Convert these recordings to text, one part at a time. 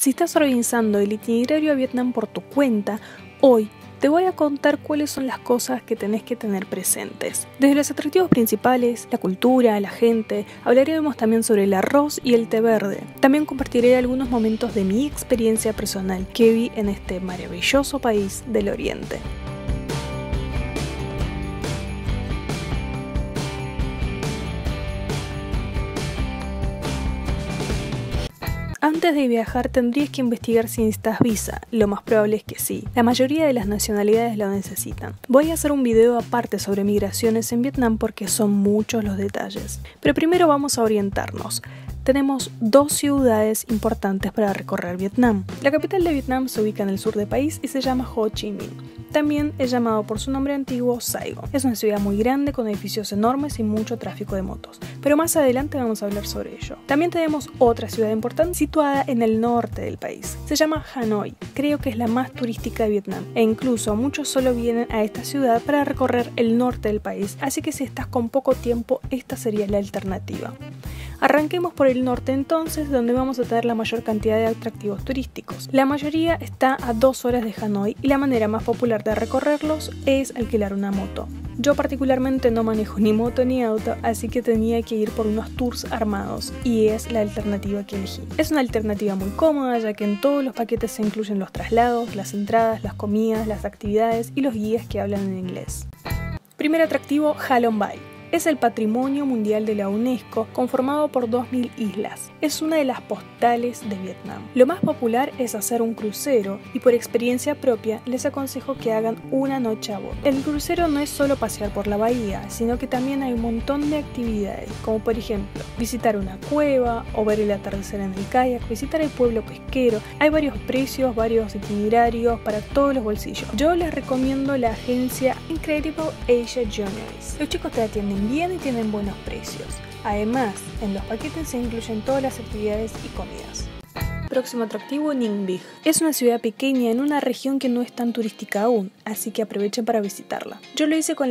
Si estás organizando el itinerario a Vietnam por tu cuenta, hoy te voy a contar cuáles son las cosas que tenés que tener presentes. Desde los atractivos principales, la cultura, la gente, hablaremos también sobre el arroz y el té verde. También compartiré algunos momentos de mi experiencia personal que vi en este maravilloso país del Oriente. Antes de viajar tendrías que investigar si necesitas visa, lo más probable es que sí. La mayoría de las nacionalidades lo necesitan. Voy a hacer un video aparte sobre migraciones en Vietnam porque son muchos los detalles. Pero primero vamos a orientarnos. Tenemos dos ciudades importantes para recorrer Vietnam. La capital de Vietnam se ubica en el sur del país y se llama Ho Chi Minh. También es llamado por su nombre antiguo Saigon. Es una ciudad muy grande con edificios enormes y mucho tráfico de motos. Pero más adelante vamos a hablar sobre ello. También tenemos otra ciudad importante situada en el norte del país. Se llama Hanoi. Creo que es la más turística de Vietnam. E incluso muchos solo vienen a esta ciudad para recorrer el norte del país. Así que si estás con poco tiempo, esta sería la alternativa. Arranquemos por el norte entonces, donde vamos a tener la mayor cantidad de atractivos turísticos. La mayoría está a 2 horas de Hanoi y la manera más popular de recorrerlos es alquilar una moto. Yo particularmente no manejo ni moto ni auto, así que tenía que ir por unos tours armados y es la alternativa que elegí. Es una alternativa muy cómoda, ya que en todos los paquetes se incluyen los traslados, las entradas, las comidas, las actividades y los guías que hablan en inglés. Primer atractivo, Ha Long Bay. Es el Patrimonio Mundial de la UNESCO, conformado por 2000 islas. Es una de las postales de Vietnam. Lo más popular es hacer un crucero y por experiencia propia les aconsejo que hagan una noche a bordo. El crucero no es solo pasear por la bahía, sino que también hay un montón de actividades, como por ejemplo visitar una cueva o ver el atardecer en el kayak, visitar el pueblo pesquero. Hay varios precios, varios itinerarios para todos los bolsillos. Yo les recomiendo la agencia Incredible Asia Journeys. Los chicos te atienden bien y tienen buenos precios. Además, en los paquetes se incluyen todas las actividades y comidas. Próximo atractivo, Ninh Binh. Es una ciudad pequeña en una región que no es tan turística aún, así que aprovechen para visitarla. Yo lo hice con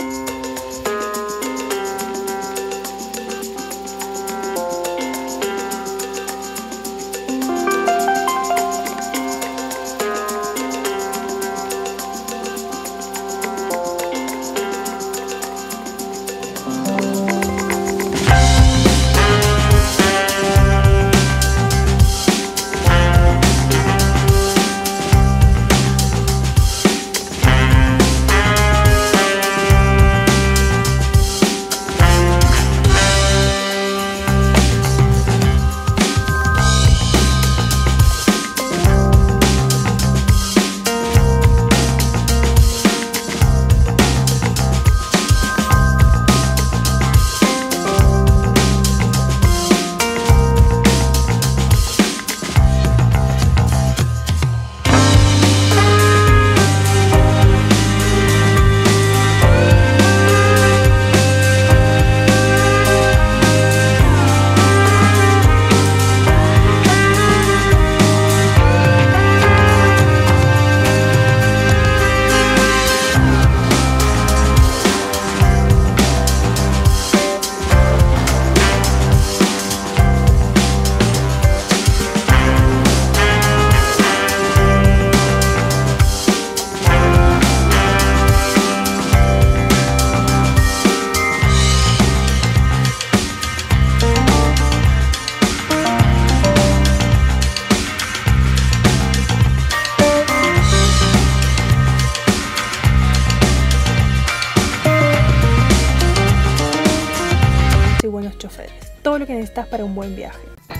buenos choferes. Todo lo que necesitas para un buen viaje.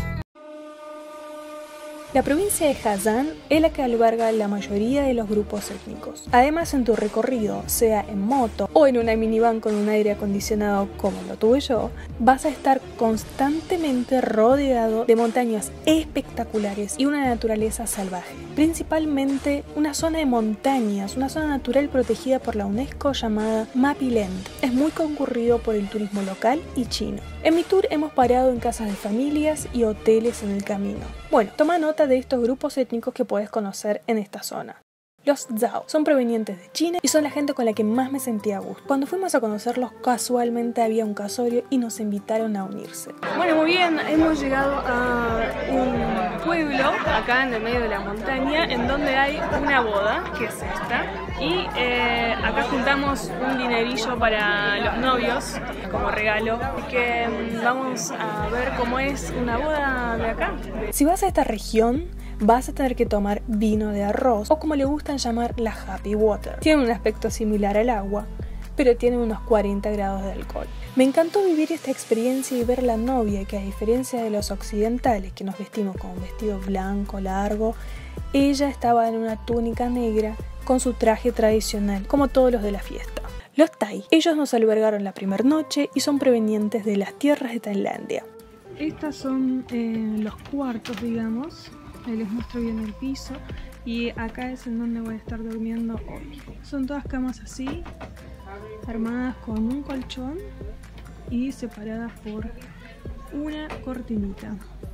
La provincia de Hà Giang es la que alberga la mayoría de los grupos étnicos. Además, en tu recorrido, sea en moto o en una minivan con un aire acondicionado como lo tuve yo, vas a estar constantemente rodeado de montañas espectaculares y una naturaleza salvaje. Principalmente una zona de montañas, una zona natural protegida por la UNESCO llamada Mapi Land. Es muy concurrido por el turismo local y chino. En mi tour hemos parado en casas de familias y hoteles en el camino. Bueno, toma nota de estos grupos étnicos que puedes conocer en esta zona. Los Zhao son provenientes de China y son la gente con la que más me sentía a gusto. Cuando fuimos a conocerlos, casualmente había un casorio y nos invitaron a unirse. Bueno, muy bien, hemos llegado a un pueblo acá en el medio de la montaña en donde hay una boda, que es esta, y acá juntamos un dinerillo para los novios como regalo, así que vamos a ver cómo es una boda de acá. Si vas a esta región, vas a tener que tomar vino de arroz, o como le gustan llamar, la Happy Water. Tiene un aspecto similar al agua, pero tiene unos 40 grados de alcohol. Me encantó vivir esta experiencia y ver la novia, que a diferencia de los occidentales, que nos vestimos con un vestido blanco largo, ella estaba en una túnica negra con su traje tradicional, como todos los de la fiesta. Los Thai, ellos nos albergaron la primera noche y son provenientes de las tierras de Tailandia. Estos son los cuartos, digamos. Les muestro bien el piso y acá es en donde voy a estar durmiendo hoy. Son todas camas así, armadas con un colchón y separadas por una cortinita.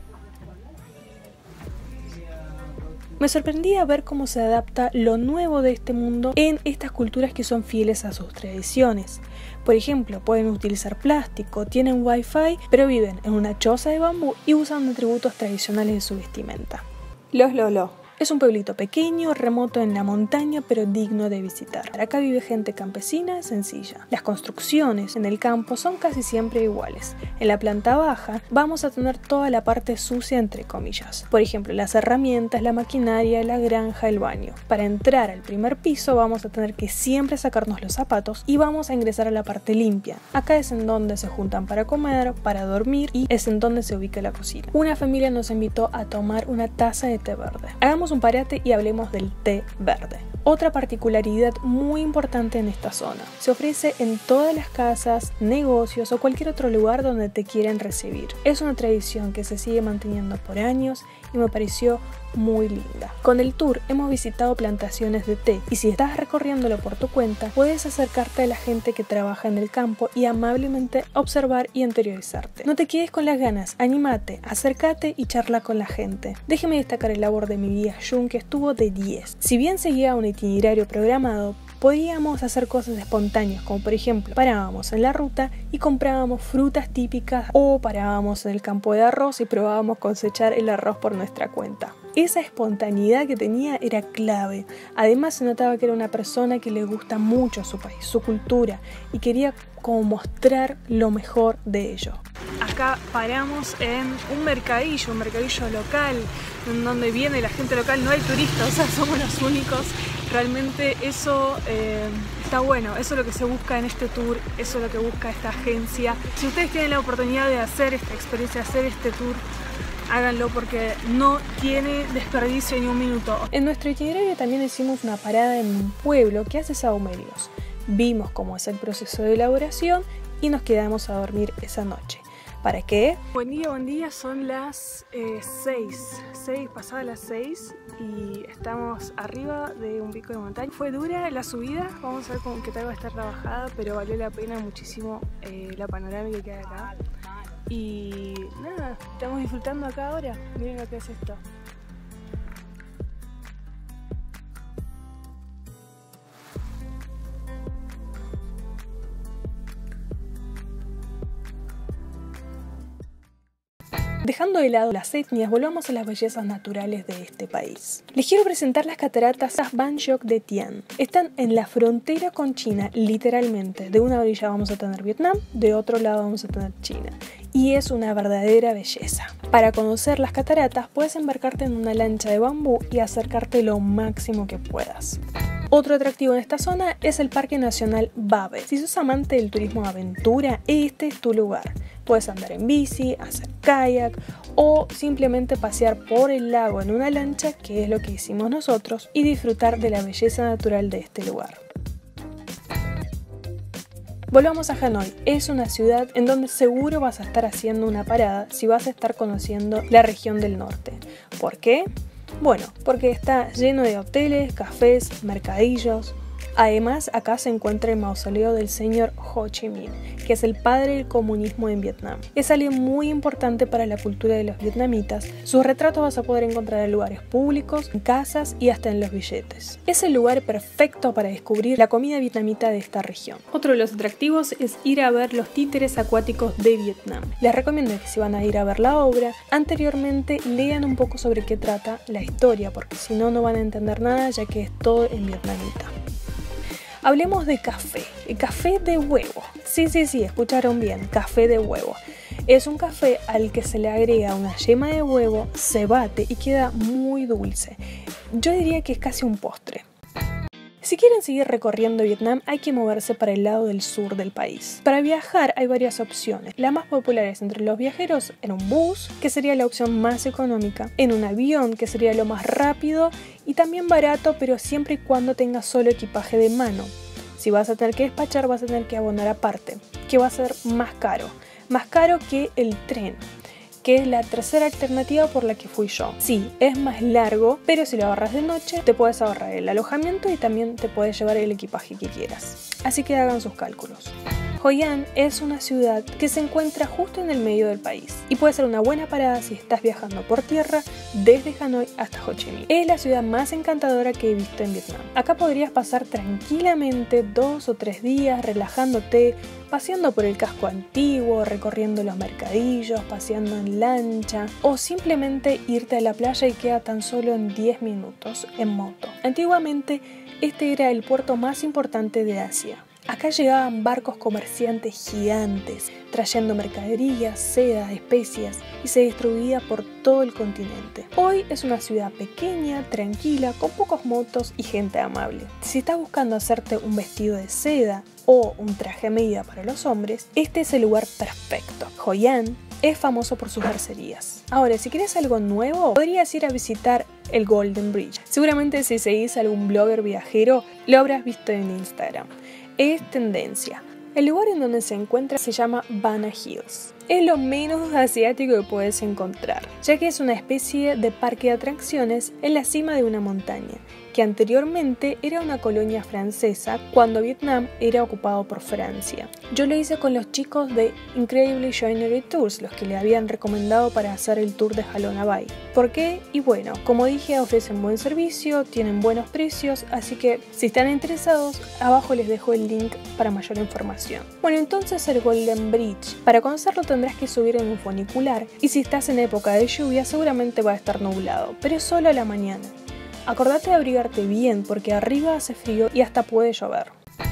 Me sorprendía ver cómo se adapta lo nuevo de este mundo en estas culturas que son fieles a sus tradiciones. Por ejemplo, pueden utilizar plástico, tienen wifi, pero viven en una choza de bambú y usan atributos tradicionales de su vestimenta. Los Lolo. Es un pueblito pequeño, remoto en la montaña, pero digno de visitar. Acá vive gente campesina sencilla. Las construcciones en el campo son casi siempre iguales. En la planta baja vamos a tener toda la parte sucia, entre comillas. Por ejemplo, las herramientas, la maquinaria, la granja, el baño. Para entrar al primer piso vamos a tener que siempre sacarnos los zapatos y vamos a ingresar a la parte limpia. Acá es en donde se juntan para comer, para dormir y es en donde se ubica la cocina. Una familia nos invitó a tomar una taza de té verde. Hagamos un parate y hablemos del té verde. Otra particularidad muy importante en esta zona. Se ofrece en todas las casas, negocios o cualquier otro lugar donde te quieran recibir. Es una tradición que se sigue manteniendo por años y me pareció muy linda. Con el tour hemos visitado plantaciones de té y si estás recorriéndolo por tu cuenta, puedes acercarte a la gente que trabaja en el campo y amablemente observar y interiorizarte. No te quedes con las ganas, anímate, acércate y charla con la gente. Déjeme destacar el labor de mi guía Jun, que estuvo de 10. Si bien seguía un itinerario programado, podíamos hacer cosas espontáneas, como por ejemplo, parábamos en la ruta y comprábamos frutas típicas o parábamos en el campo de arroz y probábamos cosechar el arroz por nuestra cuenta. Esa espontaneidad que tenía era clave. Además se notaba que era una persona que le gusta mucho su país, su cultura y quería como mostrar lo mejor de ello. Acá paramos en un mercadillo local, en donde viene la gente local, no hay turistas, o sea, somos los únicos. Realmente eso está bueno, eso es lo que se busca en este tour, eso es lo que busca esta agencia. Si ustedes tienen la oportunidad de hacer esta experiencia, hacer este tour, háganlo porque no tiene desperdicio ni un minuto. En nuestro itinerario también hicimos una parada en un pueblo que hace sahumerios. Vimos cómo es el proceso de elaboración y nos quedamos a dormir esa noche. ¿Para qué? Buen día, son las 6 pasadas las 6 y estamos arriba de un pico de montaña. Fue dura la subida, vamos a ver qué tal va a estar trabajada, pero valió la pena muchísimo la panorámica que hay acá. Y nada, estamos disfrutando acá ahora, miren lo que es esto. Dejando de lado las etnias, volvamos a las bellezas naturales de este país. Les quiero presentar las cataratas Ban Giok de Tian. Están en la frontera con China, literalmente. De una orilla vamos a tener Vietnam, de otro lado vamos a tener China. Y es una verdadera belleza. Para conocer las cataratas, puedes embarcarte en una lancha de bambú y acercarte lo máximo que puedas. Otro atractivo en esta zona es el Parque Nacional Ba Be. Si sos amante del turismo de aventura, este es tu lugar. Puedes andar en bici, hacer kayak o simplemente pasear por el lago en una lancha, que es lo que hicimos nosotros, y disfrutar de la belleza natural de este lugar. Volvamos a Hanoi. Es una ciudad en donde seguro vas a estar haciendo una parada si vas a estar conociendo la región del norte. ¿Por qué? Bueno, porque está lleno de hoteles, cafés, mercadillos, Además, acá se encuentra el mausoleo del señor Ho Chi Minh, que es el padre del comunismo en Vietnam. Es alguien muy importante para la cultura de los vietnamitas. Sus retratos vas a poder encontrar en lugares públicos, en casas y hasta en los billetes. Es el lugar perfecto para descubrir la comida vietnamita de esta región. Otro de los atractivos es ir a ver los títeres acuáticos de Vietnam. Les recomiendo que si van a ir a ver la obra, anteriormente lean un poco sobre qué trata la historia, porque si no, no van a entender nada, ya que es todo en vietnamita. Hablemos de café, el café de huevo. Sí, escucharon bien, café de huevo. Es un café al que se le agrega una yema de huevo, se bate y queda muy dulce. Yo diría que es casi un postre. Si quieren seguir recorriendo Vietnam, hay que moverse para el lado del sur del país. Para viajar hay varias opciones. Las más populares entre los viajeros en un bus, que sería la opción más económica, en un avión, que sería lo más rápido y también barato, pero siempre y cuando tengas solo equipaje de mano. Si vas a tener que despachar, vas a tener que abonar aparte, que va a ser más caro que el tren, que es la tercera alternativa por la que fui yo. Sí, es más largo, pero si lo ahorras de noche, te puedes ahorrar el alojamiento y también te puedes llevar el equipaje que quieras. Así que hagan sus cálculos. Hoi An es una ciudad que se encuentra justo en el medio del país y puede ser una buena parada si estás viajando por tierra desde Hanoi hasta Ho Chi Minh. Es la ciudad más encantadora que he visto en Vietnam. Acá podrías pasar tranquilamente 2 o 3 días relajándote, paseando por el casco antiguo, recorriendo los mercadillos, paseando en lancha o simplemente irte a la playa y queda tan solo en 10 minutos en moto. Antiguamente este era el puerto más importante de Asia. Acá llegaban barcos comerciantes gigantes, trayendo mercaderías, seda, especias y se distribuía por todo el continente. Hoy es una ciudad pequeña, tranquila, con pocos motos y gente amable. Si estás buscando hacerte un vestido de seda o un traje a medida para los hombres, este es el lugar perfecto. Hoi An es famoso por sus arcerías. Ahora, si quieres algo nuevo, podrías ir a visitar el Golden Bridge. Seguramente si seguís a algún blogger viajero, lo habrás visto en Instagram. Es tendencia. El lugar en donde se encuentra se llama Bana Hills. Es lo menos asiático que puedes encontrar, ya que es una especie de parque de atracciones en la cima de una montaña, que anteriormente era una colonia francesa cuando Vietnam era ocupado por Francia. Yo lo hice con los chicos de Incredibly Joinery Tours, los que le habían recomendado para hacer el tour de Ha Long Bay. ¿Por qué? Y bueno, como dije, ofrecen buen servicio, tienen buenos precios, así que si están interesados, abajo les dejo el link para mayor información. Bueno, entonces el Golden Bridge. Para conocerlo tendrás que subir en un funicular y si estás en época de lluvia seguramente va a estar nublado, pero solo a la mañana. Acordate de abrigarte bien porque arriba hace frío y hasta puede llover.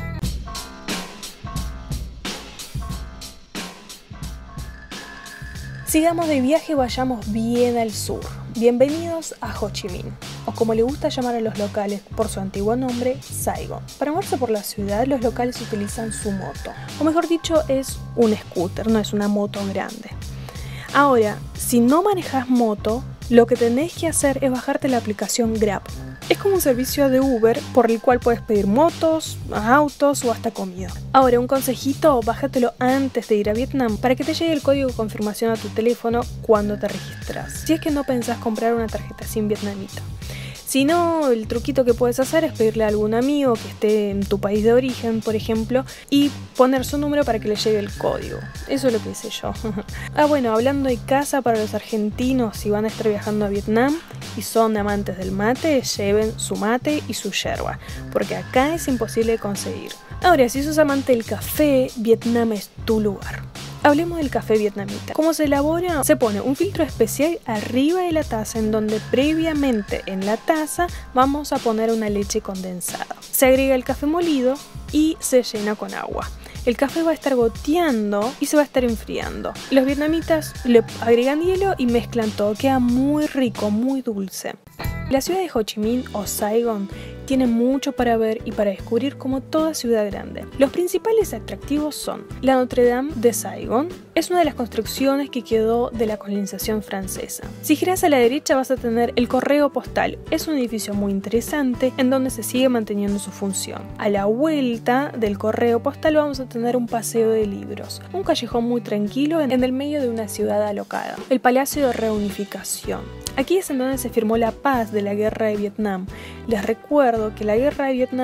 Sigamos de viaje y vayamos bien al sur. Bienvenidos a Ho Chi Minh, o como le gusta llamar a los locales por su antiguo nombre, Saigon. Para moverse por la ciudad, los locales utilizan su moto, o mejor dicho, es un scooter, no es una moto grande. Ahora, si no manejas moto, lo que tenés que hacer es bajarte la aplicación Grab. Es como un servicio de Uber por el cual puedes pedir motos, autos o hasta comida. Ahora, un consejito, bájatelo antes de ir a Vietnam para que te llegue el código de confirmación a tu teléfono cuando te registras, si es que no pensás comprar una tarjeta SIM vietnamita. Si no, el truquito que puedes hacer es pedirle a algún amigo que esté en tu país de origen, por ejemplo, y poner su número para que le llegue el código. Eso es lo que hice yo. Bueno, hablando de casa para los argentinos, si van a estar viajando a Vietnam y son amantes del mate, lleven su mate y su yerba, porque acá es imposible de conseguir. Ahora, si sos amante del café, Vietnam es tu lugar. Hablemos del café vietnamita. ¿Cómo se elabora? Se pone un filtro especial arriba de la taza en donde previamente en la taza vamos a poner una leche condensada. Se agrega el café molido y se llena con agua. El café va a estar goteando y se va a estar enfriando. Los vietnamitas le agregan hielo y mezclan todo. Queda muy rico, muy dulce. La ciudad de Ho Chi Minh o Saigon tiene mucho para ver y para descubrir como toda ciudad grande. Los principales atractivos son la Notre Dame de Saigon, es una de las construcciones que quedó de la colonización francesa. Si giras a la derecha vas a tener el correo postal, es un edificio muy interesante en donde se sigue manteniendo su función. A la vuelta del correo postal vamos a tener un paseo de libros, un callejón muy tranquilo en el medio de una ciudad alocada. El Palacio de Reunificación. Aquí es en donde se firmó la paz de la Guerra de Vietnam. Les recuerdo que la Guerra de Vietnam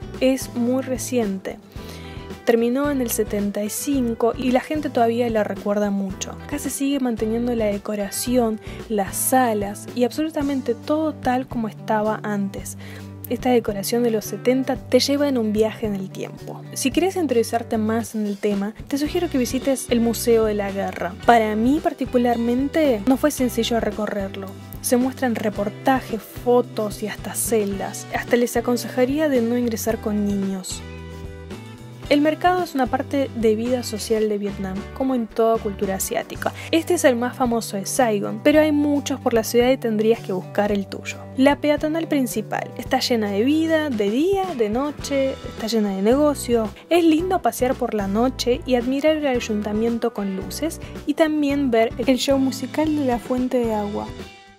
es muy reciente. Terminó en el 75 y la gente todavía la recuerda mucho. Acá se sigue manteniendo la decoración, las salas y absolutamente todo tal como estaba antes. Esta decoración de los 70 te lleva en un viaje en el tiempo. Si quieres interesarte más en el tema, te sugiero que visites el Museo de la Guerra. Para mí particularmente no fue sencillo recorrerlo. Se muestran reportajes, fotos y hasta celdas. Hasta les aconsejaría de no ingresar con niños. El mercado es una parte de vida social de Vietnam, como en toda cultura asiática. Este es el más famoso de Saigon, pero hay muchos por la ciudad y tendrías que buscar el tuyo. La peatonal principal está llena de vida, de día, de noche, está llena de negocios. Es lindo pasear por la noche y admirar el ayuntamiento con luces y también ver el show musical de la fuente de agua.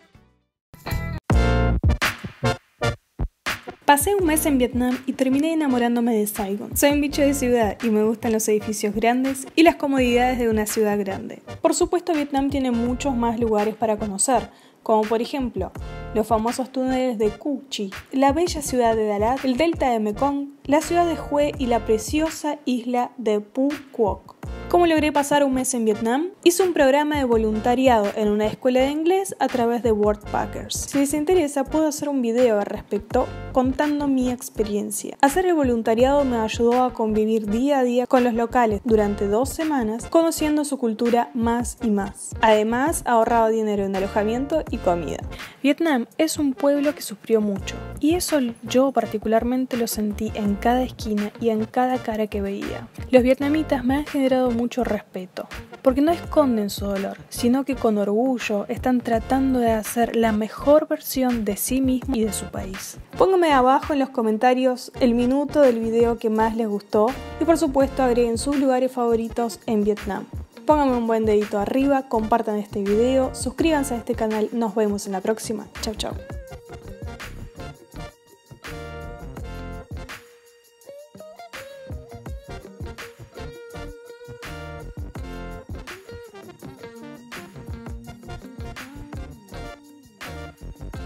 Pasé un mes en Vietnam y terminé enamorándome de Saigon. Soy un bicho de ciudad y me gustan los edificios grandes y las comodidades de una ciudad grande. Por supuesto, Vietnam tiene muchos más lugares para conocer, como por ejemplo los famosos túneles de Cu Chi, la bella ciudad de Dalat, el delta de Mekong, la ciudad de Hue y la preciosa isla de Phu Quoc. ¿Cómo logré pasar un mes en Vietnam? Hice un programa de voluntariado en una escuela de inglés a través de Worldpackers. Si les interesa, puedo hacer un video al respecto contando mi experiencia. Hacer el voluntariado me ayudó a convivir día a día con los locales durante 2 semanas, conociendo su cultura más y más. Además, ahorraba dinero en alojamiento y comida. Vietnam es un pueblo que sufrió mucho, y eso yo particularmente lo sentí en cada esquina y en cada cara que veía. Los vietnamitas me han generado mucho respeto, porque no esconden su dolor, sino que con orgullo están tratando de hacer la mejor versión de sí mismos y de su país. Pónganme abajo en los comentarios el minuto del video que más les gustó y por supuesto agreguen sus lugares favoritos en Vietnam. Pónganme un buen dedito arriba, compartan este video, suscríbanse a este canal, nos vemos en la próxima. Chau chau.